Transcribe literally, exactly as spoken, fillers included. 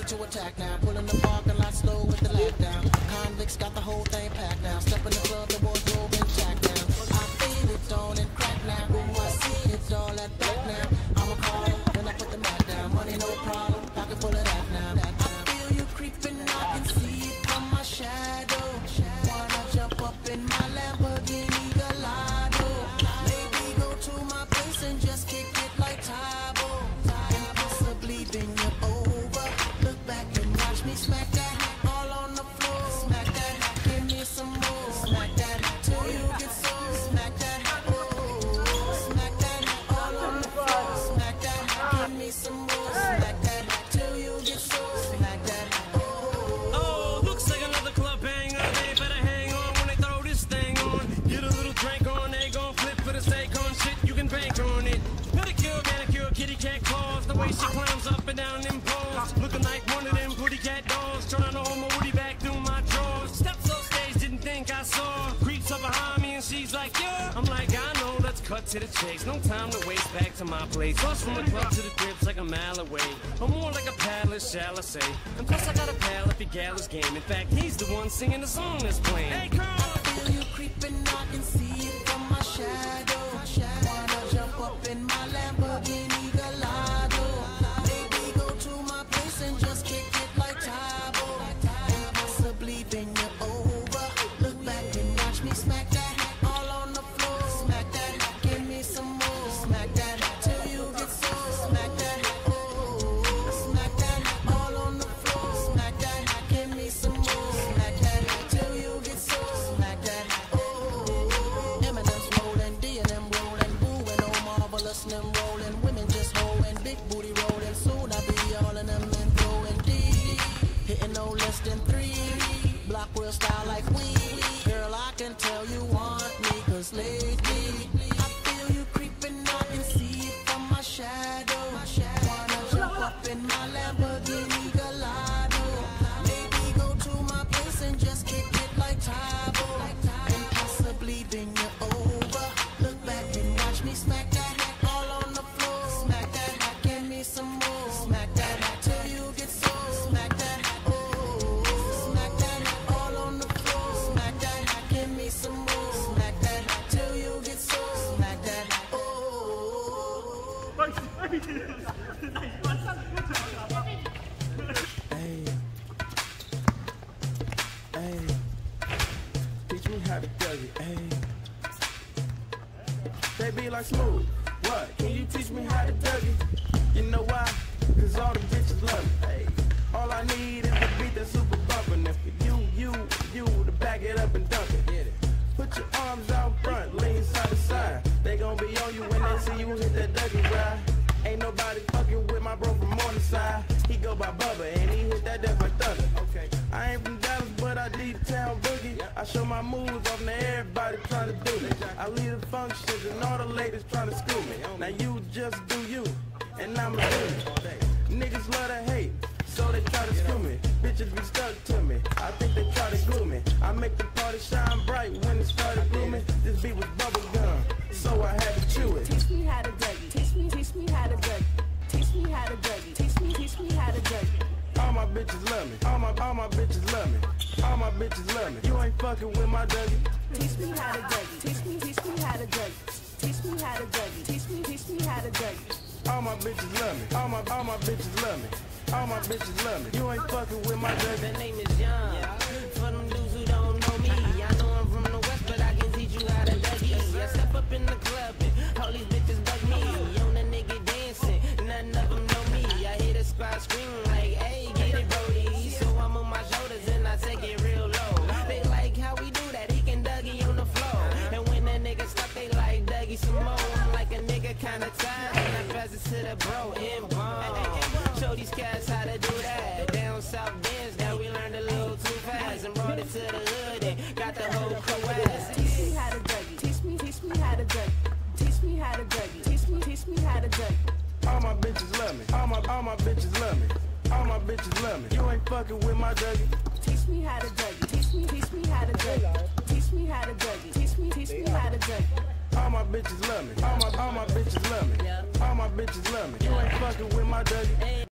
to attack now. Pulling the parking lot slow with the lockdown. Convicts got the whole thing packed now. Step in the club, the wardrobe intact now. I feel it on and crack now. Ooh, I see it's all at back now. I'm a caller, then I put the mat down. Money no problem, pocket full of that now. I feel you creeping, I can see it from my shadow. Wanna jump up in my Lamborghini Gallardo? Maybe go to my place and just kick it like Tybo. And possibly bend you over. Look back and watch me smack that all on the floor. Smack that, give me some more. Smack that till you get so. Smack that, oh. Smack that all on the floor. Smack that, give me some more. Smack that till you get so. Smack that, oh. Oh, looks like another club banger. They better hang on when they throw this thing on. Get a little drink on, they gon' flip for the steak on shit. You can bank on it. Pedicure, manicure, kitty cat claws. The way she climbs up and down them poles, looking like one of them pretty cat dolls. Trying to hold my woody back through my drawers. Steps on stage, didn't think I saw. Creeps up behind me and she's like, yeah. I'm like, I know, let's cut to the chase. No time to waste, back to my place. Bus from the club to the crib's like a mile away. Or more like a palace, shall I say. And plus I got a pal if your gal is game. In fact, he's the one singing the song that's playing. Hey, girl! I feel you creeping, I can see it from my shadow. Wanna jump up in my Lamborghini Gallardo? Maybe go to my place and just kick it like Tybo. And possibly bend you over. Look back and watch me smack that all on the floor. Smack that, give me some more. Smack that till you get so. Smack that, oh. Smack that all on the floor. Smack that, give me some more. Smack that till you get so. Smack that, oh. Eminem's rolling, D and M rolling, Boo and oh marvelous and them rolling. Women just holding, big booty rolling. Soon I be all in them and throwing D. Hitting no less than three. Block real style like we. Girl, I can tell you want me, cause lately I feel you creeping, I can see it from my shadow. Wanna jump up in my Lamborghini Gallardo? Maybe go to my place and just kick it like Tybo. And possibly bend you over. Look back and watch me smack that all on the floor. Smack that, give me some more. Smack that till you get so. Smack that, oh. Smack that all on the floor. Smack that, give me some more. Smack that till you get so. Smack that, oh. Hey, hey, teach me how to dug it, hey. They be like Smooth, what? Can you teach me how to dug it? You know why? Cause all the bitches love me, hey. All I need is a beat that's super bumpin'. If you, you, you, to back it up and dunk it, get it. Put your arms out front, lean side to side. They gon' be on you when they see you hit that Dougie ride. Ain't nobody fucking with my bro from Morningside. He go by Bubba and he hit that death like thunder. Okay, I ain't from Dallas, but I lead the town boogie. I show my moves off to everybody trying to do me. I lead the functions and all the ladies trying to school me. Now you just do you, and I'ma do it. Niggas love to hate, so they try to screw me. Bitches be stuck to me, I think they try to glue me. I make the party shine bright when it started glooming. This beat was bubble gum, so I had to chew it. Teach me how to Dougie. Teach me, teach me how to Dougie. Teach me how to Dougie. Teach me, teach me how to Dougie. All my bitches love me. All my, all my bitches love me. All my bitches love me. You ain't fucking with my Dougie. Teach me how to Dougie. Teach me, teach me how to Dougie. Teach me how to Dougie. Teach me, teach me how to Dougie. All my bitches love me. All my, all my bitches love me. All my bitches love me. You ain't fucking with my Dougie. The name is Young. For them dudes who don't know me, I know I'm from the West, but I can teach you how to Dougie. I step up in the club and all these bitches bug me. On the nigga dancing, none of them know me. I hear the squad screaming like, hey, get it, Brody. So I'm on my shoulders and I take it real low. They like how we do that, he can Dougie on the floor. And when that nigga stuck, they like Dougie some more. I'm like a nigga kinda tired, and I pass it to the bro in bomb. Show these cats how to do that. Down south dance, now we learned a little too fast and brought it to the hood and got the whole crew ass. Teach me how to Dougie. Teach me, teach me how to Dougie. Teach me how to Dougie. Teach me, teach me how to Dougie. All my bitches love me. All my, all my bitches love me. All my bitches love me. You ain't fucking with my Dougie. Teach me how to Dougie. Teach me, teach me how to Dougie. Teach me how to Dougie. Teach me, teach me how to Dougie. All my bitches love me. All my, all my bitches love me. All my bitches love me. You ain't fucking with my Dougie.